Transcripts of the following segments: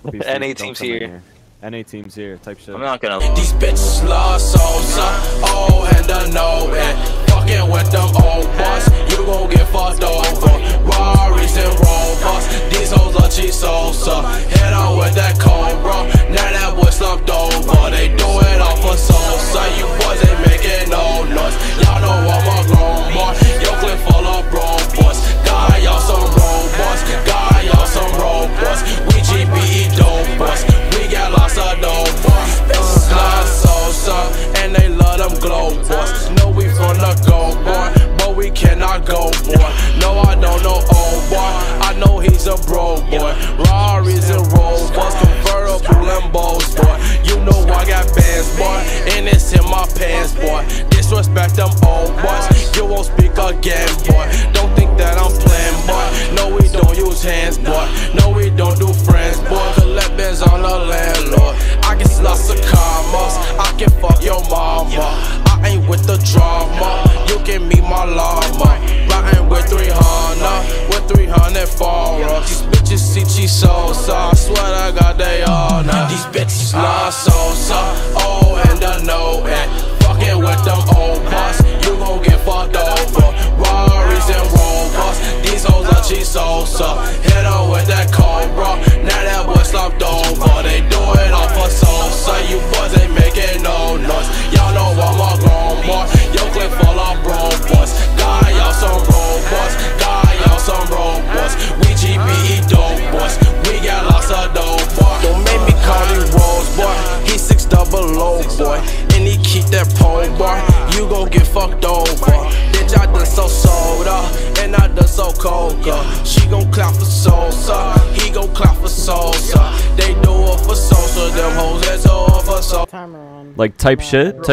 NA team's here. NA team's here, type shit. I'm not gonna. These bitches love salsa, oh, and I know it. Fucking with them old boys, you gon' get fucked over. Rarries and Rovers, these hoes are cheap salsa. Hit on with that Cobra, now that boy slumped over. They do it all for salsa, you boys ain't making no noise. Y'all know I'm a grown boy, your clip full of bro boys. God, y'all some robots, God, y'all some robots. We GBE dope boys, we got lots of dope boys. Bitches love salsa, and they love them glow boys. Know we from the go boy, but we cannot go boy. No, I don't know old boy, I know he's a bro boy. Rarries and Rovers, convertible Lambos boy. You know I got bands boy, and it's in my pants boy. Disrespect them old boys, you won't speak again boy. Don't think that I'm playing boy. No, we don't use hands boy. No, we don't do friends boy. Collect bands on the landlord. I get lots of commas, I can fuck your mama. I ain't with the drama, you can meet my llama. Riding with 300, with 300 followers. These bitches see cheese salsa, I swear to God they all know. These bitches love salsa, oh, and I know it. Fucking with them old boys, you gon' get fucked over. Rarries and Rovers, these hoes are cheese salsa. Hit on with that Cobra, now that boy slumped over. They do it all for salsa, you boys ain't making no noise. Y'all know I'm a grown boy, your clip full of bro boys. God, y'all some robots, God, y'all some robots. We GBE dope boys, we got lots of dope boy. Don't make me call you Rose boy, he 600 boy, and he keep that pole bar. You gon' get fucked over. Bitch, I done so soda, and I done so coca. She gon' clap for salsa, he gon' clap for salsa. They do it for salsa, them hoes that's all for salsa. Like type shit?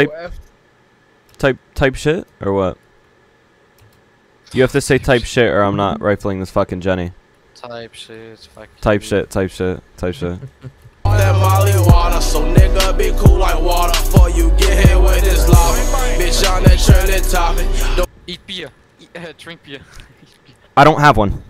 Type shit? Or what? You have to say type shit or I'm not rifling this fucking Jenny. Type shit, fuck. Type shit, type shit, type shit. That Molly water, so nigga be cool like water. Before you get hit with this lava, bitch on that trending topic. Eat beer, drink beer. I don't have one.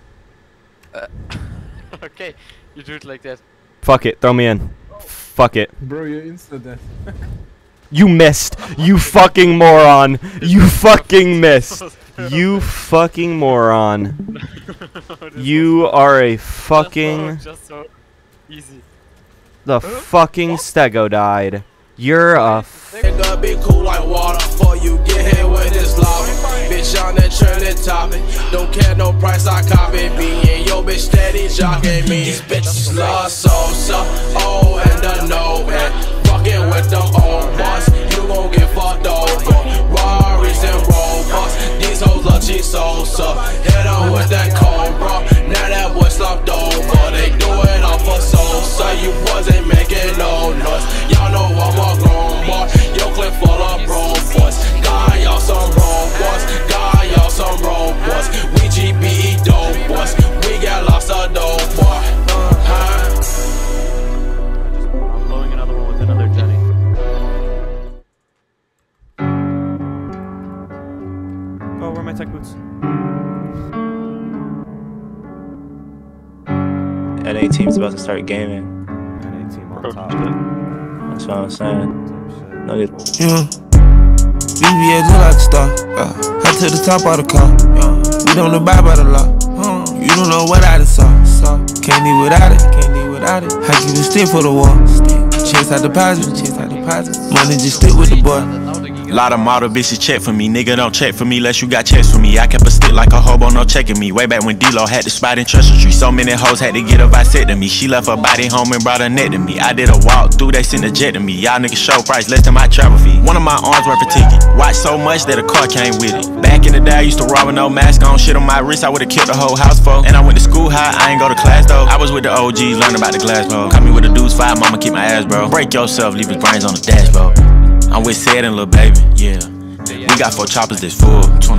Okay, you do it like that. Fuck it, throw me in. Fuck it. Bro, you're insta death. You missed. You fucking moron. You fucking missed. You fucking moron. You are a fucking... Just so easy. The fucking stego died. You're a nigga be cool like water before you get hit with this lava. Bitch on that trending topic, don't care no price I copy. Me and yo bitch steady jocking me. These bitches love salsa, oh, and I know it. Fucking with them old boys, you gon' get fucked over. Rarries and Rovers, these hoes are cheap salsa. Hit on with that Cobra, now that boy slumped over. They do it all for salsa, you boys ain't making no noise. Y'all know I'm a grown boy, your clip full of bro boys. God, y'all some robots, God, y'all some robots. We GBE dope boys, we got lots of dope boy. I'm blowing another one with another Jenny. Oh, where are my tech boots? NA team's about to start gaming. NA team on top. That's what I'm saying. No, yeah. BBA look like a star. Head to the top of the car. We don't abide by the law. You don't know what I done saw. Can't live without it. I keep a stick for the wall. Chase out deposit. Money just stick with the boy. Lot of model bitches check for me, nigga don't check for me unless you got checks for me. I kept a stick like a hobo, no checking me. Way back when D-Lo had the spot in Treasure Street. So many hoes had to get a vasectomy. She left her body home and brought her neck to me. I did a walk through, they sent a jet to me. Y'all niggas show price less than my travel fee. One of my arms worth a ticket. Watch so much that a car came with it. Back in the day I used to rob with no mask on. Shit on my wrist I would've killed the whole house for. And I went to school high, I ain't go to class though. I was with the OGs, learning about the glass pole. Caught me with a dude's 5, mama keep my ass bro. Break yourself, leave his brains on the dashboard. I'm with Sid and Lil Baby, yeah. We got 4 choppers that's full. Way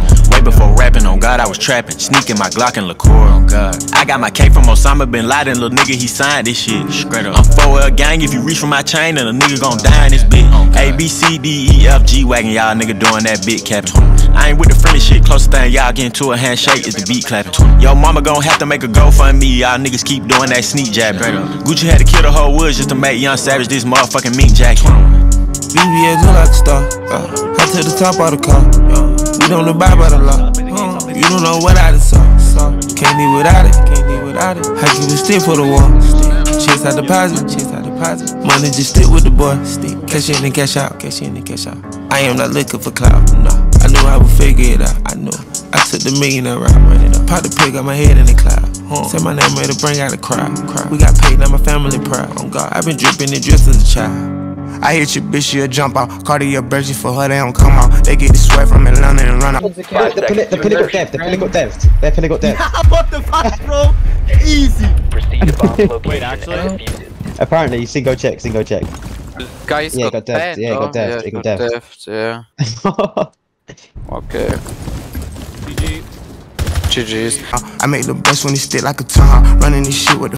before rapping, on God I was trapping. Sneaking my Glock and liqueur, on God. I got my cake from Osama bin Laden, little nigga, he signed this shit. Straight up. I'm 4L gang, if you reach for my chain, then a nigga gon' die in this bitch. A, B, C, D, E, F, G wagon, y'all nigga doing that big capping. I ain't with the friendly shit, close thing, y'all getting to a handshake is the beat clapping. Yo mama gon' have to make a GoFundMe, y'all niggas keep doing that sneak jabbing. Gucci had to kill the whole woods just to make Young Savage this motherfucking meat jacket. BBS look like a star. Hot to the top of the car. We don't abide by the law. You don't know what I just saw. Can't live without it. I keep a stick for the wall. Chase out deposit. Money just stick with the boy. Cash in and cash out. I am not looking for clout. No, I knew I would figure it out. I knew. I took the millionaire route. Pop the pig, got my head in the cloud. Say my name ready to bring out the crowd. We got paid, now my family proud. On God, I've been dripping and dressed as a child. I hit your bitch, she'll jump out. Cardi a virgin for her, they don't come out. They get the sweat from Atlanta and run out. The pillar got depth. Their pillar got depth. What the fuck, bro? Easy. Proceed to bomb location. Wait, actually? Apparently, you go check. Guys Yeah, got got depth. banned, Yeah, got though. depth. Yeah, Got got depth. depth, yeah. Okay. GG. GG's. I make the best when he stick like a tongue. Running this shit with the